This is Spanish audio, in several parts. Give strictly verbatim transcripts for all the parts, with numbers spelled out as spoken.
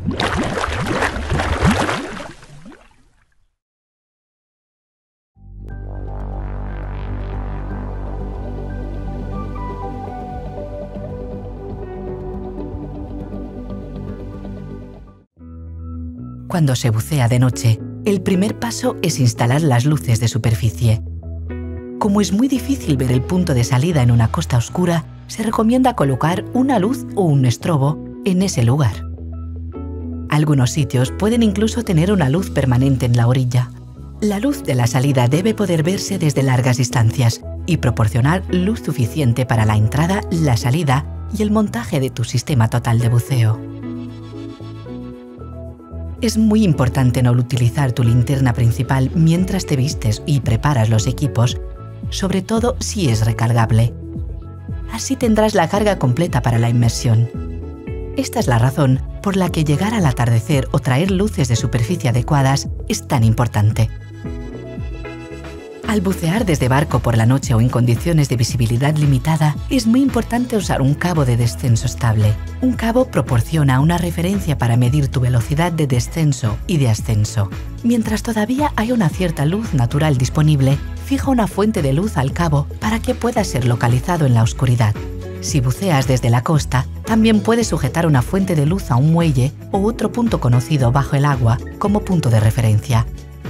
Cuando se bucea de noche, el primer paso es instalar las luces de superficie. Como es muy difícil ver el punto de salida en una costa oscura, se recomienda colocar una luz o un estrobo en ese lugar. Algunos sitios pueden incluso tener una luz permanente en la orilla. La luz de la salida debe poder verse desde largas distancias y proporcionar luz suficiente para la entrada, la salida y el montaje de tu sistema total de buceo. Es muy importante no utilizar tu linterna principal mientras te vistes y preparas los equipos, sobre todo si es recargable. Así tendrás la carga completa para la inmersión. Esta es la razón por la que llegar al atardecer o traer luces de superficie adecuadas es tan importante. Al bucear desde barco por la noche o en condiciones de visibilidad limitada, es muy importante usar un cabo de descenso estable. Un cabo proporciona una referencia para medir tu velocidad de descenso y de ascenso. Mientras todavía hay una cierta luz natural disponible, fija una fuente de luz al cabo para que pueda ser localizado en la oscuridad. Si buceas desde la costa, también puedes sujetar una fuente de luz a un muelle o otro punto conocido bajo el agua como punto de referencia.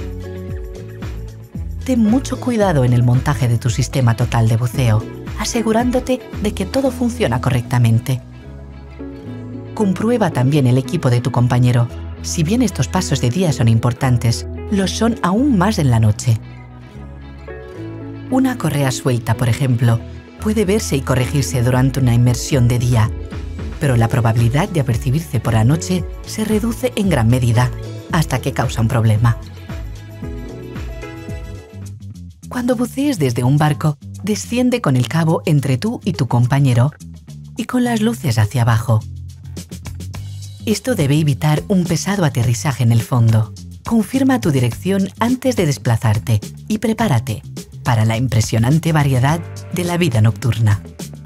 Ten mucho cuidado en el montaje de tu sistema total de buceo, asegurándote de que todo funciona correctamente. Comprueba también el equipo de tu compañero. Si bien estos pasos de día son importantes, los son aún más en la noche. Una correa suelta, por ejemplo, puede verse y corregirse durante una inmersión de día, pero la probabilidad de apercibirse por la noche se reduce en gran medida, hasta que causa un problema. Cuando bucees desde un barco, desciende con el cabo entre tú y tu compañero y con las luces hacia abajo. Esto debe evitar un pesado aterrizaje en el fondo. Confirma tu dirección antes de desplazarte y prepárate para la impresionante variedad de la vida nocturna.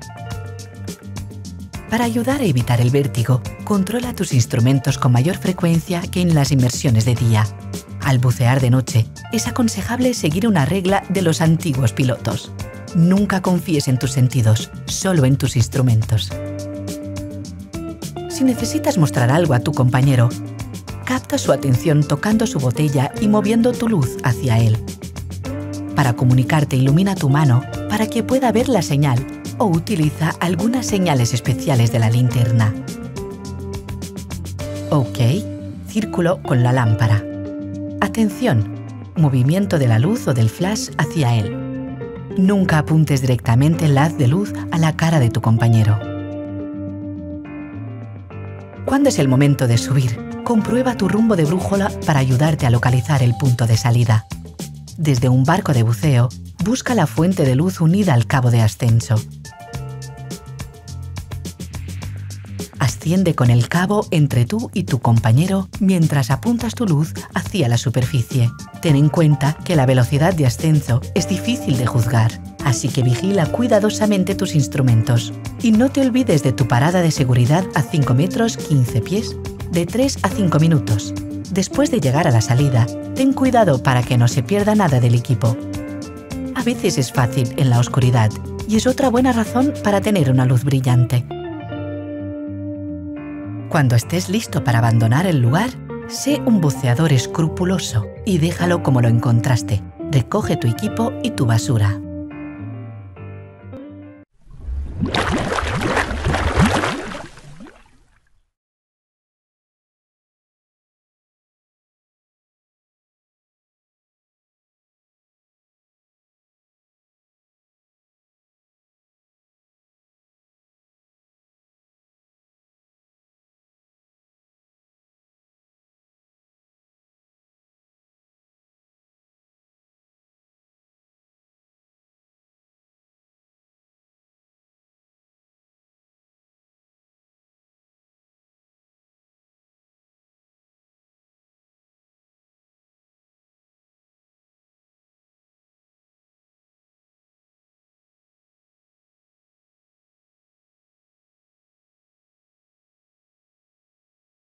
Para ayudar a evitar el vértigo, controla tus instrumentos con mayor frecuencia que en las inmersiones de día. Al bucear de noche, es aconsejable seguir una regla de los antiguos pilotos. Nunca confíes en tus sentidos, solo en tus instrumentos. Si necesitas mostrar algo a tu compañero, capta su atención tocando su botella y moviendo tu luz hacia él. Para comunicarte, ilumina tu mano para que pueda ver la señal o utiliza algunas señales especiales de la linterna. Ok, círculo con la lámpara. Atención, movimiento de la luz o del flash hacia él. Nunca apuntes directamente el haz de luz a la cara de tu compañero. ¿Cuándo es el momento de subir? Comprueba tu rumbo de brújula para ayudarte a localizar el punto de salida. Desde un barco de buceo, busca la fuente de luz unida al cabo de ascenso. Asciende con el cabo entre tú y tu compañero mientras apuntas tu luz hacia la superficie. Ten en cuenta que la velocidad de ascenso es difícil de juzgar, así que vigila cuidadosamente tus instrumentos. Y no te olvides de tu parada de seguridad a cinco metros quince pies, de tres a cinco minutos. Después de llegar a la salida, ten cuidado para que no se pierda nada del equipo. A veces es fácil en la oscuridad y es otra buena razón para tener una luz brillante. Cuando estés listo para abandonar el lugar, sé un buceador escrupuloso y déjalo como lo encontraste. Recoge tu equipo y tu basura.